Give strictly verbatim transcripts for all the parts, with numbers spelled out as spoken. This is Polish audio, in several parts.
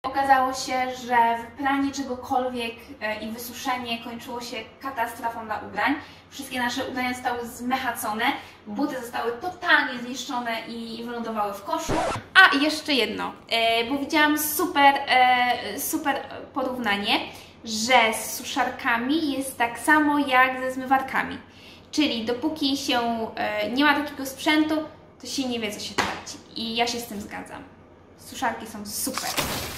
Okazało się, że wypranie czegokolwiek i wysuszenie kończyło się katastrofą dla ubrań. Wszystkie nasze ubrania zostały zmechacone, buty zostały totalnie zniszczone i wylądowały w koszu. A i jeszcze jedno, bo widziałam super, super porównanie, że z suszarkami jest tak samo jak ze zmywarkami. Czyli dopóki się nie ma takiego sprzętu, to się nie wie, co się traci. I ja się z tym zgadzam. Suszarki są super.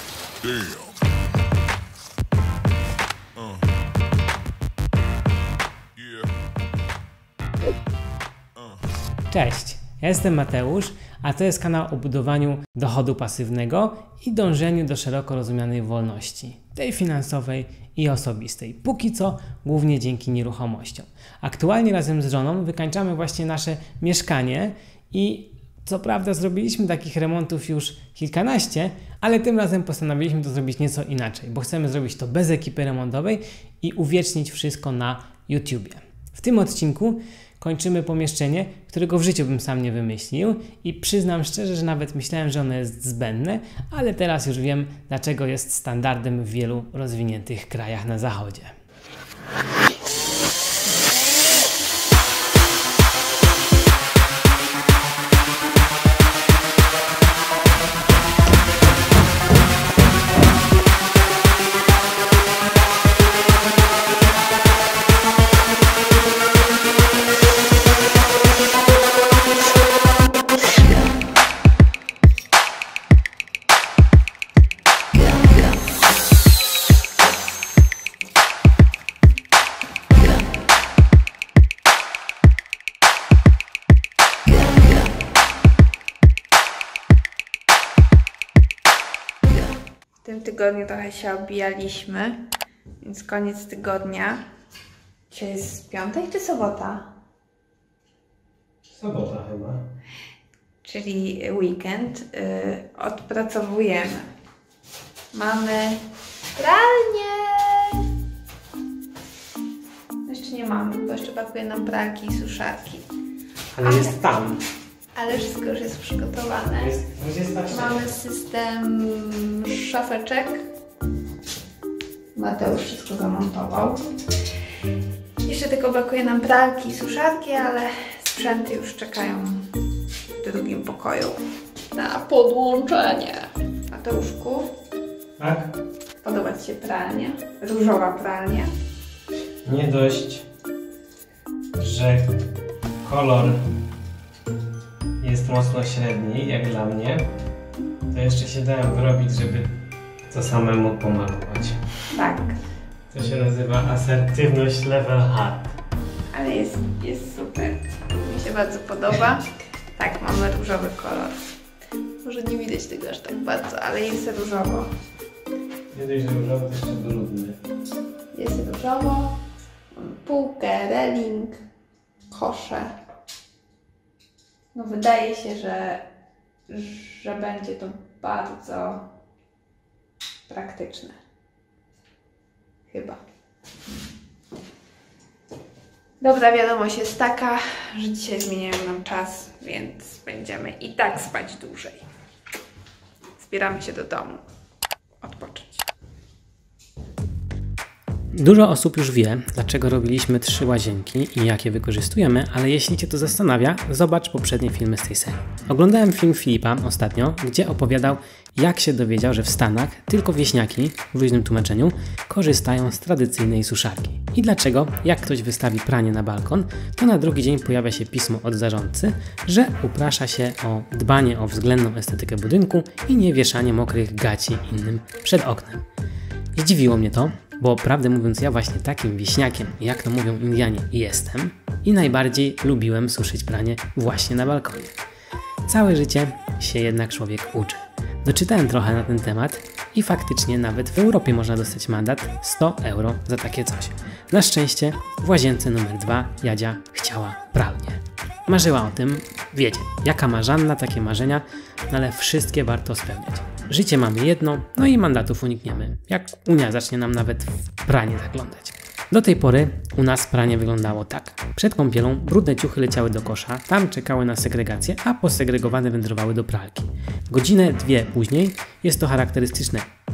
Cześć, ja jestem Mateusz, a to jest kanał o budowaniu dochodu pasywnego i dążeniu do szeroko rozumianej wolności, tej finansowej i osobistej. Póki co głównie dzięki nieruchomościom. Aktualnie razem z żoną wykańczamy właśnie nasze mieszkanie i co prawda zrobiliśmy takich remontów już kilkanaście, ale tym razem postanowiliśmy to zrobić nieco inaczej, bo chcemy zrobić to bez ekipy remontowej i uwiecznić wszystko na YouTubie. W tym odcinku kończymy pomieszczenie, którego w życiu bym sam nie wymyślił i przyznam szczerze, że nawet myślałem, że ono jest zbędne, ale teraz już wiem, dlaczego jest standardem w wielu rozwiniętych krajach na zachodzie. W tym tygodniu trochę się obijaliśmy, więc koniec tygodnia. Dzisiaj jest piątek czy sobota? Sobota chyba. Czyli weekend. Yy, odpracowujemy. Mamy pralnię! Jeszcze nie mamy, bo jeszcze brakuje nam pralki i suszarki. Ale, Ale jest tam. Ale wszystko już jest przygotowane. Jest dwudziesta trzecia. Mamy system szafeczek. Mateusz wszystko zamontował. Jeszcze tylko brakuje nam pralki i suszarki, ale sprzęty już czekają w drugim pokoju na podłączenie. Mateuszku, Tak? podoba Ci się pralnia? Różowa pralnia. Nie dość, że kolor jest mocno średni, jak dla mnie, to jeszcze się dałem wyrobić, żeby to samemu pomalować. Tak. To się nazywa asertywność level hard. Ale jest, jest super. Mi się bardzo podoba. Tak, mamy różowy kolor. Może nie widać tego aż tak bardzo, ale jest różowo. Nie dość, że różowy, to jeszcze brudny. Jest różowo. Mamy półkę, reling, kosze. No wydaje się, że, że będzie to bardzo praktyczne. Chyba. Dobra wiadomość jest taka, że dzisiaj zmieniają nam czas, więc będziemy i tak spać dłużej. Zbieramy się do domu. Odpocząć. Dużo osób już wie, dlaczego robiliśmy trzy łazienki i jak je wykorzystujemy, ale jeśli Cię to zastanawia, zobacz poprzednie filmy z tej serii. Oglądałem film Filipa ostatnio, gdzie opowiadał, jak się dowiedział, że w Stanach tylko wieśniaki, w luźnym tłumaczeniu, korzystają z tradycyjnej suszarki. I dlaczego, jak ktoś wystawi pranie na balkon, to na drugi dzień pojawia się pismo od zarządcy, że uprasza się o dbanie o względną estetykę budynku i nie wieszanie mokrych gaci innym przed oknem. Zdziwiło mnie to, bo prawdę mówiąc ja właśnie takim wieśniakiem, jak to mówią Indianie, jestem i najbardziej lubiłem suszyć pranie właśnie na balkonie. Całe życie się jednak człowiek uczy. Doczytałem trochę na ten temat i faktycznie nawet w Europie można dostać mandat sto euro za takie coś. Na szczęście w łazience numer dwa Jadzia chciała pralnię. Marzyła o tym, wiecie, jaka ma Żanna, takie marzenia, no ale wszystkie warto spełniać. Życie mamy jedno, no i mandatów unikniemy, jak Unia zacznie nam nawet w pranie zaglądać. Do tej pory u nas pranie wyglądało tak. Przed kąpielą brudne ciuchy leciały do kosza, tam czekały na segregację, a posegregowane wędrowały do pralki. Godzinę, dwie później jest to charakterystyczne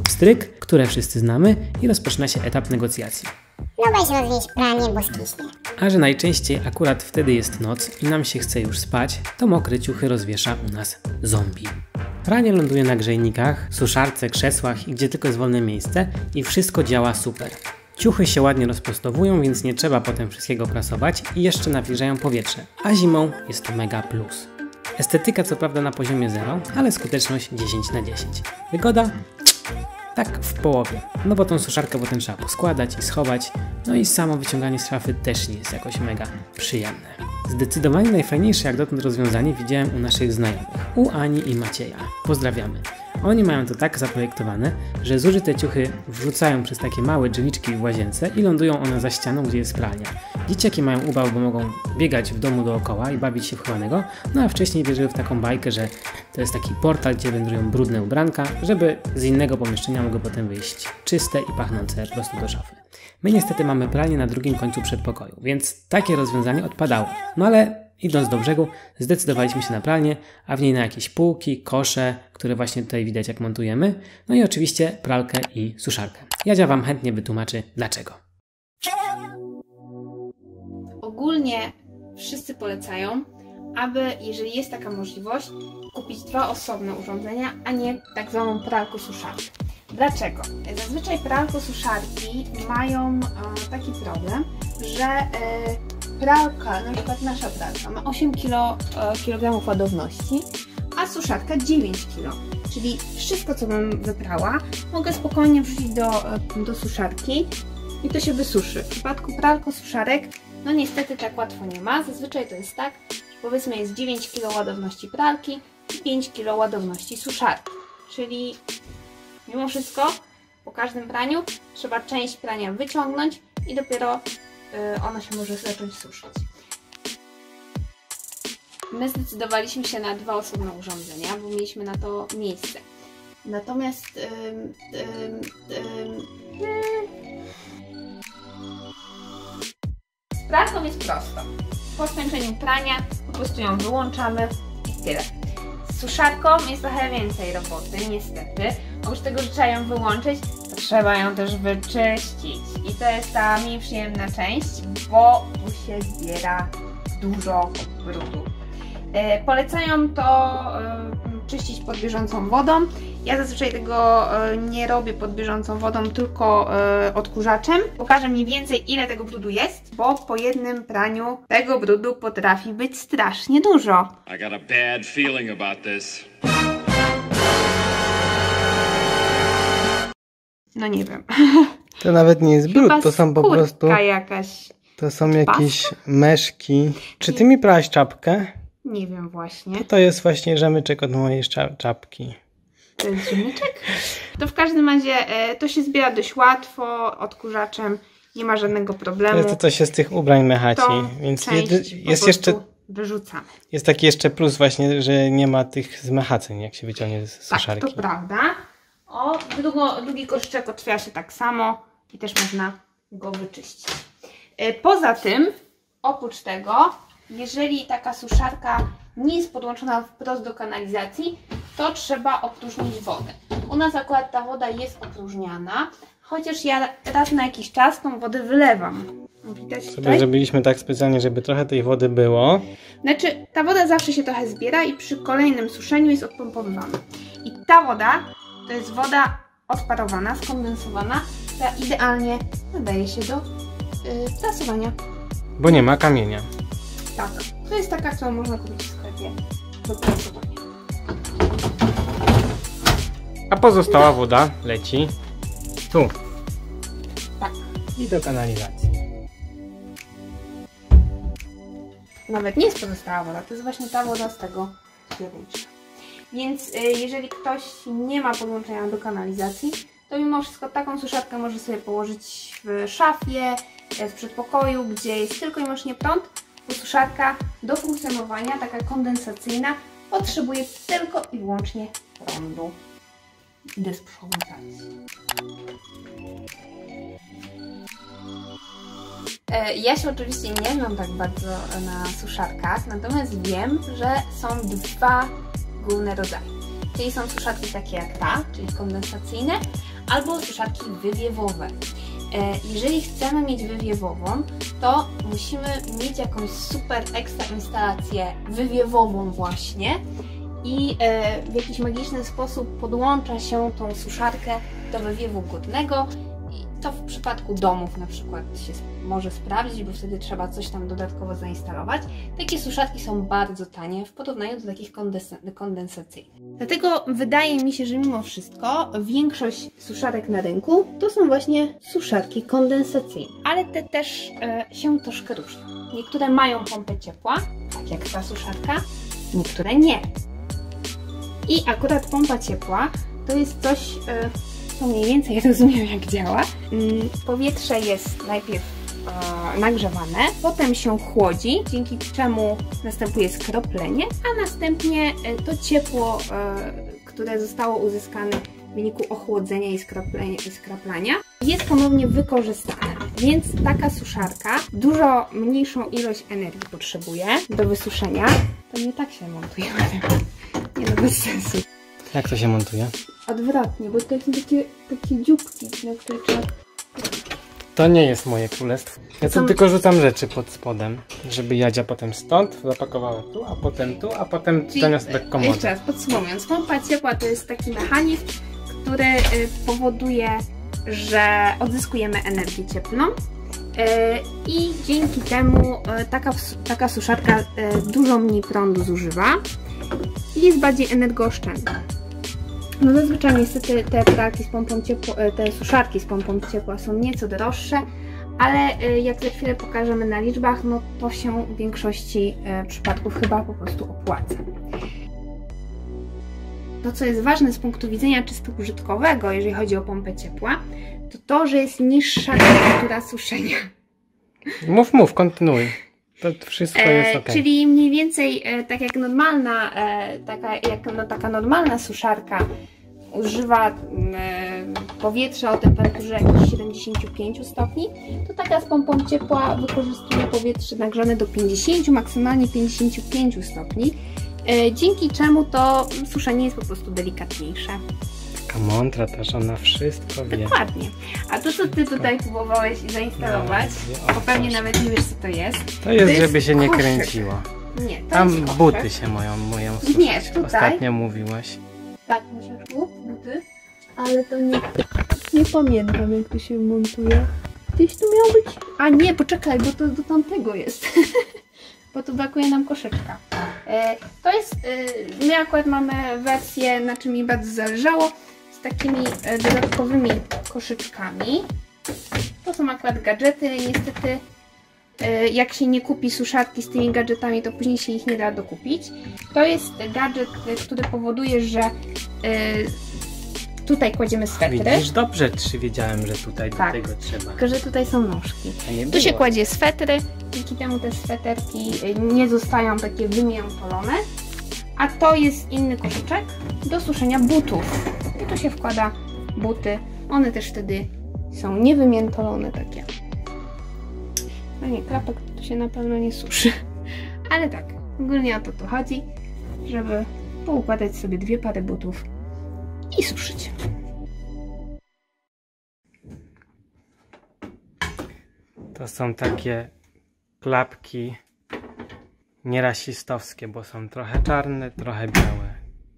pstryk, które wszyscy znamy i rozpoczyna się etap negocjacji. No weź rozwieź pranie, bo skiśnie. A że najczęściej akurat wtedy jest noc i nam się chce już spać, to mokre ciuchy rozwiesza u nas zombie. Pranie ląduje na grzejnikach, suszarce, krzesłach i gdzie tylko jest wolne miejsce i wszystko działa super. Ciuchy się ładnie rozprostowują, więc nie trzeba potem wszystkiego prasować i jeszcze nawilżają powietrze, a zimą jest to mega plus. Estetyka co prawda na poziomie zero, ale skuteczność dziesięć na dziesięć. Wygoda? Tak w połowie, no bo tą suszarkę potem trzeba poskładać i schować, no i samo wyciąganie z szafy też nie jest jakoś mega przyjemne. Zdecydowanie najfajniejsze jak dotąd rozwiązanie widziałem u naszych znajomych, u Ani i Macieja. Pozdrawiamy. Oni mają to tak zaprojektowane, że zużyte ciuchy wrzucają przez takie małe drzwiczki w łazience i lądują one za ścianą, gdzie jest pralnia. Dzieciaki mają ubaw, bo mogą biegać w domu dookoła i bawić się w chowanego, no a wcześniej wierzyły w taką bajkę, że to jest taki portal, gdzie wędrują brudne ubranka, żeby z innego pomieszczenia mogły potem wyjść czyste i pachnące prosto do szafy. My niestety mamy pralnię na drugim końcu przedpokoju, więc takie rozwiązanie odpadało. No ale idąc do brzegu, zdecydowaliśmy się na pralnię, a w niej na jakieś półki, kosze, które właśnie tutaj widać jak montujemy, no i oczywiście pralkę i suszarkę. Jadzia Wam chętnie wytłumaczy dlaczego. Ogólnie wszyscy polecają, aby, jeżeli jest taka możliwość, kupić dwa osobne urządzenia, a nie tak zwaną pralko-suszarkę. Dlaczego? Zazwyczaj pralko-suszarki mają e, taki problem, że e, pralka, na przykład nasza pralka ma osiem kilogramów ładowności, a suszarka dziewięć kilogramów. Czyli wszystko, co bym wyprała, mogę spokojnie wrzucić do, do suszarki i to się wysuszy. W przypadku pralko-suszarek, no niestety tak łatwo nie ma. Zazwyczaj to jest tak, że powiedzmy jest dziewięć kilogramów ładowności pralki i pięć kilogramów ładowności suszarki. Czyli mimo wszystko po każdym praniu trzeba część prania wyciągnąć i dopiero ona się może zacząć suszyć. My zdecydowaliśmy się na dwa osobne urządzenia, bo mieliśmy na to miejsce. Natomiast ym, ym, ym, z pralką jest prosto. Po skończeniu prania po prostu ją wyłączamy i tyle. Z suszarką jest trochę więcej roboty, niestety. Oprócz tego, że trzeba ją wyłączyć, to trzeba ją też wyczyścić. I to jest ta mniej przyjemna część, bo tu się zbiera dużo brudu. E, polecają to e, czyścić pod bieżącą wodą. Ja zazwyczaj tego e, nie robię pod bieżącą wodą, tylko e, odkurzaczem. Pokażę mniej więcej, ile tego brudu jest, bo po jednym praniu tego brudu potrafi być strasznie dużo. I got a bad feeling about this. No nie wiem. To nawet nie jest brud, to są po skórka prostu... jakaś. To są jakieś meszki. Czy ty mi prałaś czapkę? Nie wiem właśnie. To jest właśnie rzemyczek od mojej czapki. To jest rzemyczek? To w każdym razie e, to się zbiera dość łatwo, odkurzaczem, nie ma żadnego problemu. To jest to, co się z tych ubrań mechaci. Tą Więc część jest, po jest prostu jeszcze... wyrzucamy. Jest taki jeszcze plus właśnie, że nie ma tych zmechaceń, jak się wyciągnie z suszarki. Tak, to prawda. O, drugo, drugi koszyczek otwiera się tak samo i też można go wyczyścić. E, poza tym, oprócz tego, jeżeli taka suszarka nie jest podłączona wprost do kanalizacji, to trzeba opróżnić wodę. U nas akurat ta woda jest opróżniana, chociaż ja raz na jakiś czas tą wodę wylewam. Widać Sobie tutaj? zrobiliśmy tak specjalnie, żeby trochę tej wody było. Znaczy, ta woda zawsze się trochę zbiera i przy kolejnym suszeniu jest odpompowywana. I ta woda to jest woda odparowana, skondensowana, która idealnie nadaje się do yy, prasowania. Bo nie ma kamienia. Tak, to jest taka, którą można kupić w sklepie do prasowania. A pozostała woda leci tu. Tak. I do kanalizacji. Nawet nie jest pozostała woda, to jest właśnie ta woda z tego zbiornicza. Więc y, jeżeli ktoś nie ma podłączenia do kanalizacji, to mimo wszystko taką suszarkę może sobie położyć w szafie, w przedpokoju, gdzie jest tylko i wyłącznie prąd, bo suszarka do funkcjonowania, taka kondensacyjna, potrzebuje tylko i wyłącznie prądu. Idę sprzątać. Ja się oczywiście nie znam tak bardzo na suszarkach, natomiast wiem, że są dwa główne rodzaje. czyli są suszarki takie jak ta, czyli kondensacyjne, albo suszarki wywiewowe. Jeżeli chcemy mieć wywiewową, to musimy mieć jakąś super ekstra instalację wywiewową właśnie i w jakiś magiczny sposób podłącza się tą suszarkę do wywiewu górnego. To w przypadku domów na przykład się może sprawdzić, bo wtedy trzeba coś tam dodatkowo zainstalować. Takie suszarki są bardzo tanie w porównaniu do takich kondensacyjnych. Dlatego wydaje mi się, że mimo wszystko większość suszarek na rynku to są właśnie suszarki kondensacyjne. Ale te też e, się troszkę różnią. Niektóre mają pompę ciepła, tak jak ta suszarka, niektóre nie. I akurat pompa ciepła to jest coś... E, to mniej więcej rozumiem, jak działa. Powietrze jest najpierw e, nagrzewane, potem się chłodzi, dzięki czemu następuje skroplenie, a następnie to ciepło, e, które zostało uzyskane w wyniku ochłodzenia i skroplenia, i skraplania, jest ponownie wykorzystane. Więc taka suszarka dużo mniejszą ilość energii potrzebuje do wysuszenia. To nie tak się montuje. Nie no, bez sensu. Jak to się montuje? Odwrotnie, bo to są takie, takie dzióbki, na które trzeba... To nie jest moje królestwo. Ja Są... tu tylko rzucam rzeczy pod spodem, żeby Jadzia potem stąd zapakowała tu, a potem tu, a potem Czyli, zamiast do komody. Jeszcze raz podsumowując, pompa ciepła to jest taki mechanizm, który y, powoduje, że odzyskujemy energię cieplną y, i dzięki temu y, taka, taka suszarka y, dużo mniej prądu zużywa i jest bardziej energooszczędna. No zazwyczaj niestety te pralki z pompą ciepła, te suszarki z pompą ciepła są nieco droższe, ale jak za chwilę pokażemy na liczbach, no to się w większości przypadków chyba po prostu opłaca. To, co jest ważne z punktu widzenia czysto użytkowego, jeżeli chodzi o pompę ciepła, to to, że jest niższa temperatura suszenia. Mów, mów, kontynuuj. To wszystko jest ok. E, czyli mniej więcej e, tak jak normalna, e, taka, jak no, taka normalna suszarka używa e, powietrza o temperaturze jakichś siedemdziesięciu pięciu stopni, to taka z pompą ciepła wykorzystuje powietrze nagrzane do pięćdziesięciu, maksymalnie pięćdziesięciu pięciu stopni, e, dzięki czemu to suszenie jest po prostu delikatniejsze. Taka mądra też, ona wszystko wie. Dokładnie. A to, co Ty tutaj próbowałeś zainstalować, No, bo pewnie nawet nie wiesz, co to jest. To jest, to jest żeby się nie koszyk. kręciło. Nie, to Tam jest koszyk. buty się moją, moją suszyć. Nie, tutaj. Ostatnio mówiłaś. Tak, Myszeczku, buty. Ale to nie... Nie pamiętam, jak to się montuje. Gdzieś tu miał być... A nie, poczekaj, bo to do tamtego jest. Bo tu brakuje nam koszyczka. E, to jest... E, my akurat mamy wersję, na czym mi bardzo zależało, z takimi e, dodatkowymi koszyczkami. To są akurat gadżety, niestety e, jak się nie kupi suszarki z tymi gadżetami, to później się ich nie da dokupić. To jest gadżet, który powoduje, że e, tutaj kładziemy swetry. Widzisz, dobrze czy wiedziałem, że tutaj Tak. do tego trzeba. Tylko, że tutaj są nóżki. A nie Tu było. się kładzie swetry, dzięki temu te sweterki nie zostają takie wymiętolone. A to jest inny koszyczek do suszenia butów. I tu się wkłada buty. One też wtedy są niewymiętolone takie. No nie, klapek to się na pewno nie suszy. Ale tak, ogólnie o to tu chodzi, żeby poukładać sobie dwie pary butów i suszyć. To są takie klapki nierasistowskie, bo są trochę czarne, trochę białe.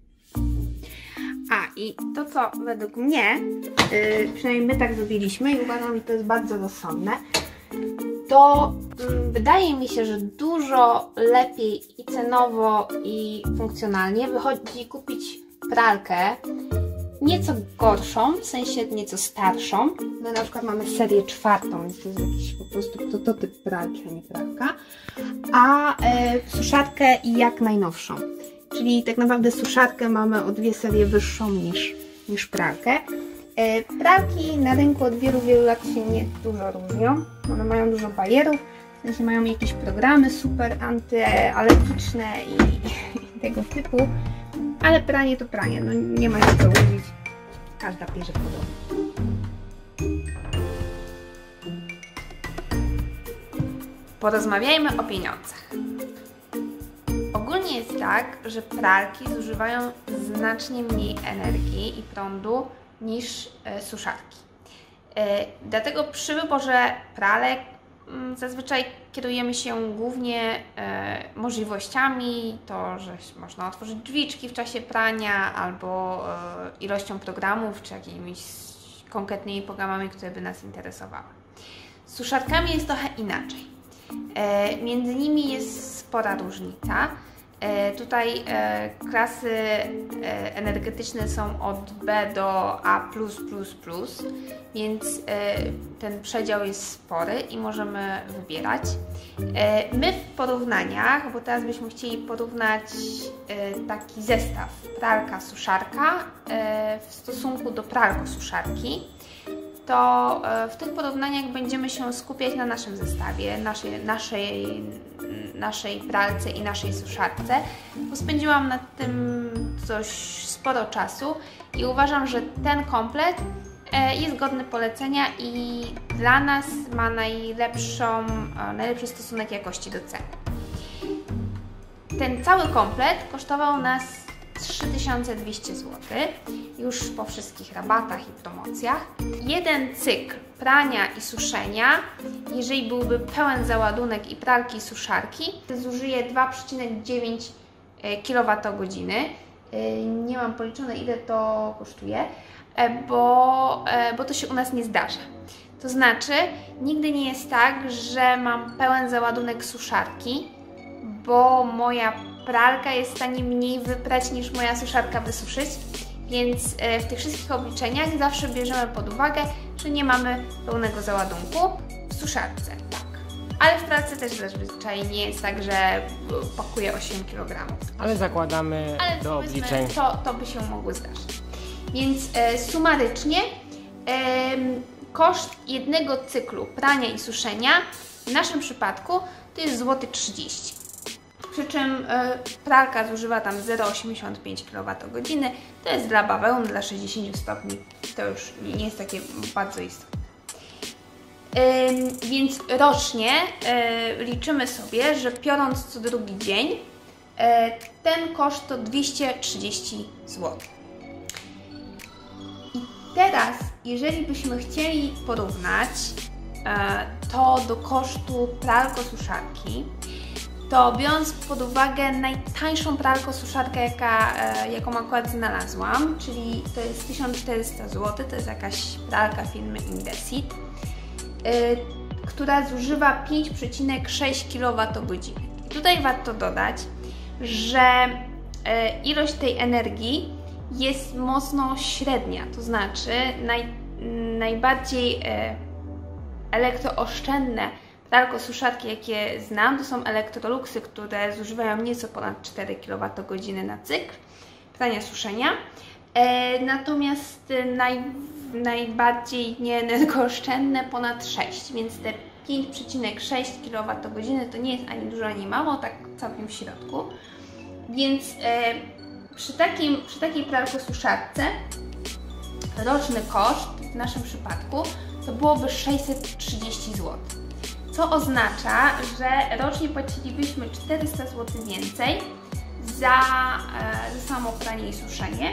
A i to, co według mnie, yy, przynajmniej my tak zrobiliśmy i uważam, że to jest bardzo rozsądne, to yy, wydaje mi się, że dużo lepiej i cenowo, i funkcjonalnie wychodzi kupić pralkę nieco gorszą, w sensie nieco starszą. My na przykład mamy serię czwartą, więc to jest jakiś po prostu prototyp pralki, a nie pralka. A yy, suszarkę jak najnowszą. Czyli tak naprawdę suszarkę mamy o dwie serie wyższą niż, niż pralkę. E, pralki na rynku od wielu, wielu lat się nie dużo różnią. One mają dużo barierów, w sensie mają jakieś programy super antyalergiczne i, i tego typu. Ale pranie to pranie, no nie ma się co łudzić. Każda bierze podobnie. Porozmawiajmy o pieniądzach. Ogólnie nie jest tak, że pralki zużywają znacznie mniej energii i prądu niż e, suszarki. E, dlatego przy wyborze pralek m, zazwyczaj kierujemy się głównie e, możliwościami, to, że można otworzyć drzwiczki w czasie prania, albo e, ilością programów, czy jakimiś konkretnymi programami, które by nas interesowały. Z suszarkami jest trochę inaczej. E, między nimi jest spora różnica. E, tutaj e, klasy e, energetyczne są od B do A plus plus plus, więc e, ten przedział jest spory i możemy wybierać. E, my w porównaniach, bo teraz byśmy chcieli porównać e, taki zestaw pralka-suszarka e, w stosunku do pralko-suszarki, to w tych porównaniach będziemy się skupiać na naszym zestawie, naszej, naszej, naszej pralce i naszej suszarce, bo spędziłam nad tym dość sporo czasu i uważam, że ten komplet jest godny polecenia i dla nas ma najlepszą, najlepszy stosunek jakości do ceny. Ten cały komplet kosztował nas trzy tysiące dwieście złotych, już po wszystkich rabatach i promocjach. Jeden cykl prania i suszenia, jeżeli byłby pełen załadunek i pralki i suszarki, zużyje dwa przecinek dziewięć kilowatogodziny. Nie mam policzone, ile to kosztuje, bo, bo to się u nas nie zdarza. To znaczy, nigdy nie jest tak, że mam pełen załadunek suszarki, bo moja pralka jest w stanie mniej wyprać niż moja suszarka wysuszyć, więc w tych wszystkich obliczeniach zawsze bierzemy pod uwagę, że nie mamy pełnego załadunku w suszarce. Tak. Ale w pralce też zazwyczaj nie jest tak, że pakuje osiem kilogramów. Ale zakładamy Ale do obliczeń. To, to by się mogło zdarzyć. Więc e, sumarycznie e, koszt jednego cyklu prania i suszenia w naszym przypadku to jest złoty trzydzieści złotych. Przy czym e, pralka zużywa tam zero przecinek osiemdziesiąt pięć kilowatogodziny. To jest dla bawełny, dla sześćdziesięciu stopni. To już nie jest takie bardzo istotne. E, więc rocznie e, liczymy sobie, że biorąc co drugi dzień, e, ten koszt to dwieście trzydzieści złotych. I teraz, jeżeli byśmy chcieli porównać e, to do kosztu pralko-suszarki, to biorąc pod uwagę najtańszą pralko-suszarkę, jaka, e, jaką akurat znalazłam, czyli to jest tysiąc czterysta złotych, to jest jakaś pralka firmy Indesit, e, która zużywa pięć przecinek sześć kilowatogodzin. I tutaj warto dodać, że e, ilość tej energii jest mocno średnia, to znaczy naj, najbardziej e, elektrooszczędne pralko-suszarki, jakie znam, to są Electroluxy, które zużywają nieco ponad cztery kilowatogodziny na cykl prania suszenia. E, natomiast naj, najbardziej nieenergooszczędne ponad sześć, więc te pięć przecinek sześć kilowatogodziny to nie jest ani dużo, ani mało, tak całkiem w środku. Więc e, przy, takim, przy takiej pralko-suszarce roczny koszt w naszym przypadku to byłoby sześćset trzydzieści złotych. Co oznacza, że rocznie płacilibyśmy czterysta złotych więcej za, e, za samo pranie i suszenie,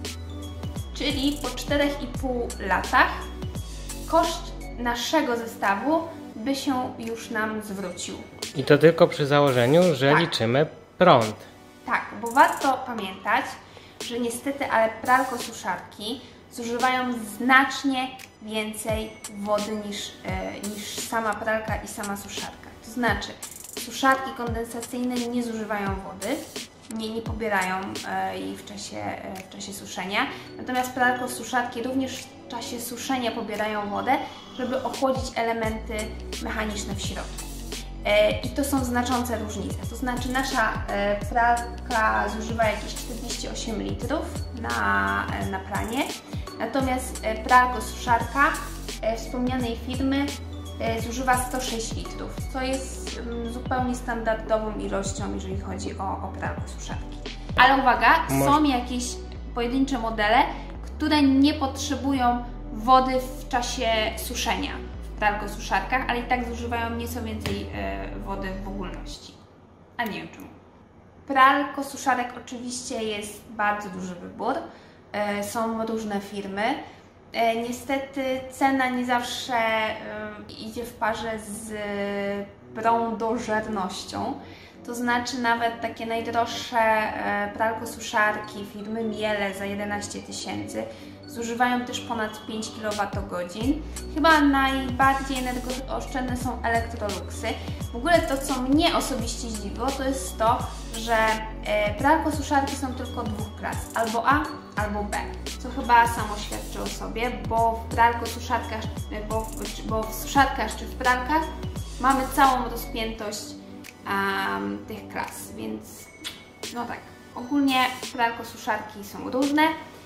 czyli po czterech i pół latach koszt naszego zestawu by się już nam zwrócił. I to tylko przy założeniu, że Tak. liczymy prąd. Tak, bo warto pamiętać, że niestety, ale pralko-suszarki zużywają znacznie więcej wody niż, e, niż sama pralka i sama suszarka. To znaczy, suszarki kondensacyjne nie zużywają wody, nie, nie pobierają e, jej w czasie, e, w czasie suszenia, natomiast pralko-suszarki również w czasie suszenia pobierają wodę, żeby ochłodzić elementy mechaniczne w środku. E, I to są znaczące różnice, to znaczy nasza e, pralka zużywa jakieś czterdzieści osiem litrów na, e, na pranie, natomiast e, pralko-suszarka e, wspomnianej firmy e, zużywa sto sześć litrów, co jest m, zupełnie standardową ilością, jeżeli chodzi o, o pralko-suszarki. Ale uwaga, Moż... są jakieś pojedyncze modele, które nie potrzebują wody w czasie suszenia w pralko-suszarkach, ale i tak zużywają nieco więcej e, wody w ogólności. A nie wiem czemu. Pralko, suszarek oczywiście jest bardzo duży wybór. Są różne firmy. Niestety cena nie zawsze idzie w parze z prądożernością. To znaczy nawet takie najdroższe pralko-suszarki firmy Miele za jedenaście tysięcy zużywają też ponad pięć kilowatogodzin. Chyba najbardziej energooszczędne są Electroluxy. W ogóle to, co mnie osobiście zdziwiło, to jest to, że pralko-suszarki są tylko dwóch klas, albo A, albo B, co chyba samo świadczy o sobie, bo w pralko-suszarkach, bo, w, bo w suszarkach czy w pralkach mamy całą rozpiętość um, tych klas, więc no tak, ogólnie pralko-suszarki są różne.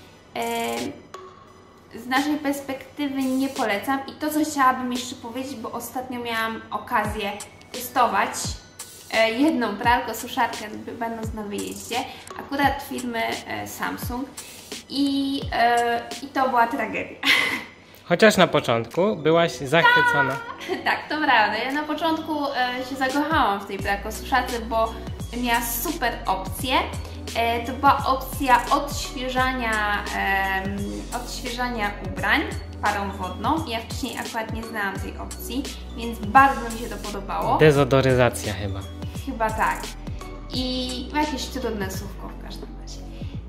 Z naszej perspektywy nie polecam i to, co chciałabym jeszcze powiedzieć, bo ostatnio miałam okazję testować jedną pralko-suszarkę, będąc na wyjeździe, akurat firmy Samsung i, i to była tragedia. Chociaż na początku byłaś zachwycona. Tak, to prawda. Ja na początku się zakochałam w tej pralko-suszarce, bo miała super opcję. To była opcja odświeżania, odświeżania ubrań parą wodną. Ja wcześniej akurat nie znałam tej opcji, więc bardzo mi się to podobało. Dezodoryzacja chyba. Chyba tak. I jakieś trudne słówko w każdym razie.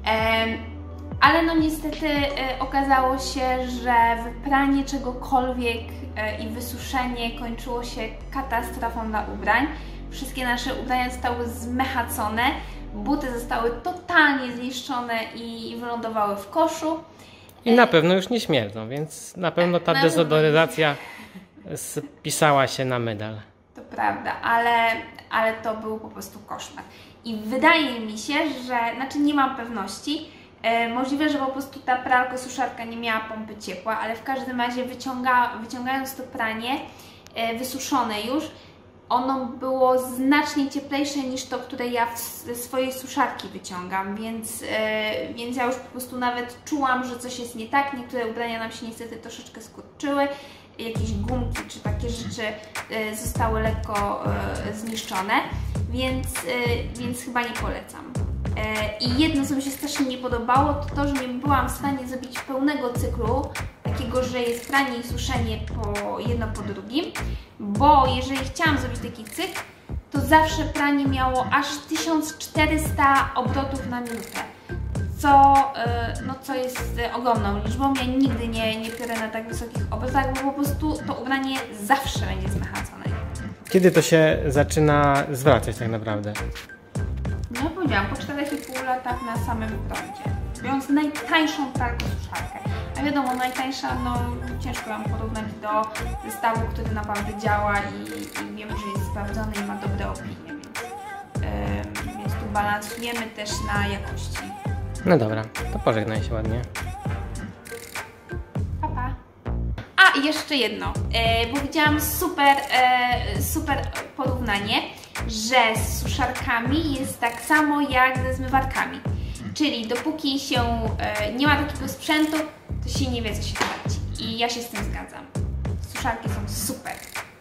Ale no niestety okazało się, że wypranie czegokolwiek i wysuszenie kończyło się katastrofą dla ubrań. Wszystkie nasze ubrania zostały zmechacone. Buty zostały totalnie zniszczone i wylądowały w koszu. I na pewno już nie śmierdzą, więc na pewno ta dezodoryzacja spisała się na medal. To prawda, ale, ale to był po prostu koszmar. I wydaje mi się, że, znaczy nie mam pewności, e, możliwe, że po prostu ta pralko-suszarka nie miała pompy ciepła, ale w każdym razie wyciąga, wyciągając to pranie, e, wysuszone już, ono było znacznie cieplejsze niż to, które ja ze swojej suszarki wyciągam, więc, yy, więc ja już po prostu nawet czułam, że coś jest nie tak. Niektóre ubrania nam się niestety troszeczkę skurczyły, jakieś gumki czy takie rzeczy yy, zostały lekko yy, zniszczone, więc, yy, więc chyba nie polecam. Yy, I jedno, co mi się strasznie nie podobało, to to, że nie byłam w stanie zrobić pełnego cyklu, takiego, że jest pranie i suszenie po jedno po drugim, bo jeżeli chciałam zrobić taki cykl, to zawsze pranie miało aż tysiąc czterysta obrotów na minutę, co, no, co jest ogromną liczbą. Ja nigdy nie, nie piorę na tak wysokich obrotach, bo po prostu to ubranie zawsze będzie zmechacone. Kiedy to się zaczyna zwracać tak naprawdę? No ja powiedziałam, po czterech i pół latach na samym prądzie, biorąc najtańszą pralko-suszarkę. A wiadomo, najtańsza, no ciężko ją porównać do zestawu, który naprawdę działa i, i wiem, że jest sprawdzony i ma dobre opinie, więc, yy, więc tu balansujemy też na jakości. No dobra, to pożegnaj się ładnie. Pa, pa. A, i jeszcze jedno, yy, bo widziałam super, yy, super porównanie, że z suszarkami jest tak samo jak ze zmywarkami. Czyli dopóki się e, nie ma takiego sprzętu, to się nie wie, co się traci. I ja się z tym zgadzam. Suszarki są super.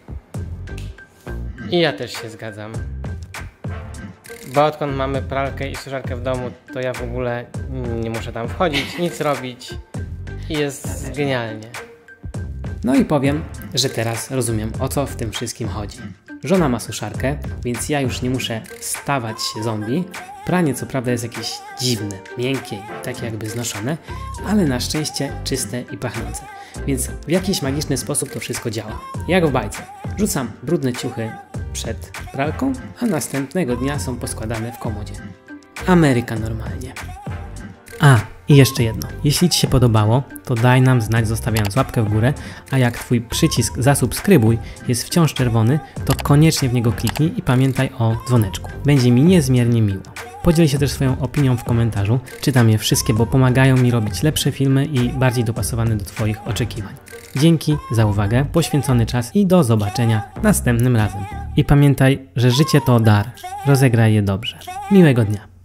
I ja też się zgadzam. Bo odkąd mamy pralkę i suszarkę w domu, to ja w ogóle nie muszę tam wchodzić, nic robić. I jest genialnie. No i powiem, że teraz rozumiem, o co w tym wszystkim chodzi. Żona ma suszarkę, więc ja już nie muszę stawać się zombie. Pranie co prawda jest jakieś dziwne, miękkie i takie jakby znoszone, ale na szczęście czyste i pachnące. Więc w jakiś magiczny sposób to wszystko działa. Jak w bajce. Rzucam brudne ciuchy przed pralką, a następnego dnia są poskładane w komodzie. Ameryka normalnie. A, i jeszcze jedno. Jeśli Ci się podobało, to daj nam znać zostawiając łapkę w górę, a jak Twój przycisk zasubskrybuj jest wciąż czerwony, to koniecznie w niego kliknij i pamiętaj o dzwoneczku. Będzie mi niezmiernie miło. Podziel się też swoją opinią w komentarzu. Czytam je wszystkie, bo pomagają mi robić lepsze filmy i bardziej dopasowane do Twoich oczekiwań. Dzięki za uwagę, poświęcony czas i do zobaczenia następnym razem. I pamiętaj, że życie to dar. Rozegraj je dobrze. Miłego dnia.